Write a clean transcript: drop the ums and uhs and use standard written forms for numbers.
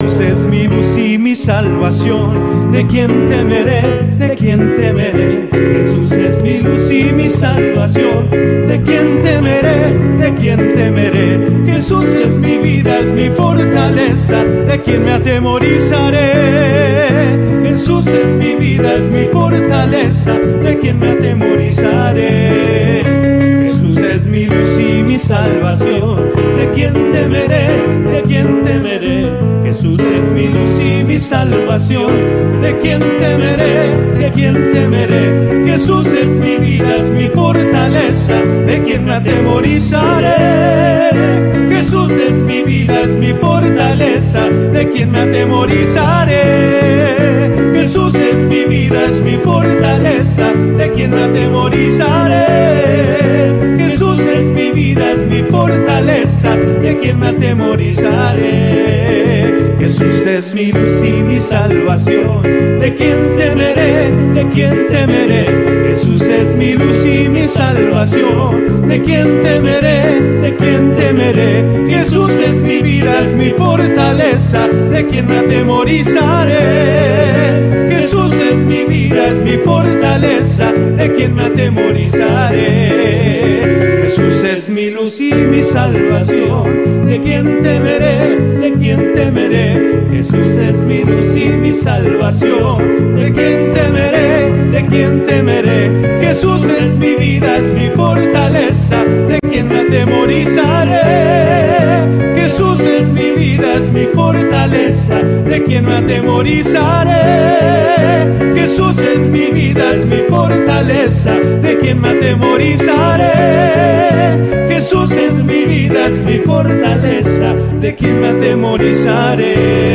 Jesús es mi luz y mi salvación. ¿De quién temeré? ¿De quién temeré? Jesús es mi luz y mi salvación. ¿De quién temeré? ¿De quién temeré? Jesús es mi vida, es mi fortaleza. ¿De quién me atemorizaré? Jesús es mi vida, es mi fortaleza. ¿De quién me atemorizaré? Jesús es mi luz y mi salvación. ¿De quién temeré? ¿De quién temeré? Jesús es mi luz y mi salvación. ¿De quién temeré? ¿De quién temeré? Jesús es mi vida, es mi fortaleza. ¿De quién me atemorizaré? Jesús es mi vida, es mi fortaleza. ¿De quién me atemorizaré? Jesús es mi vida, es mi fortaleza. ¿De quién me atemorizaré? Jesús es mi vida, es mi fortaleza. ¿De quién me atemorizaré? Jesús es mi luz y mi salvación. ¿De quién temeré? ¿De quién temeré? Jesús es mi luz y mi salvación. ¿De quién temeré? ¿De quién temeré? Jesús es mi vida, es mi fortaleza. ¿De quién me atemorizaré? Jesús es mi vida, es mi fortaleza. ¿De quién me atemorizaré? Jesús es mi luz y mi salvación. ¿De quién temeré? ¿De quién temeré? Jesús es mi luz y mi salvación. ¿De quién temeré? ¿De quién temeré? Jesús es mi vida, es mi fortaleza. ¿De quién me atemorizaré? Jesús es mi vida, es mi fortaleza. ¿De quién me atemorizaré? Jesús es mi vida, es mi fortaleza. ¿De quién me atemorizaré? Jesús es mi vida, es mi fortaleza. ¿De quién me atemorizaré?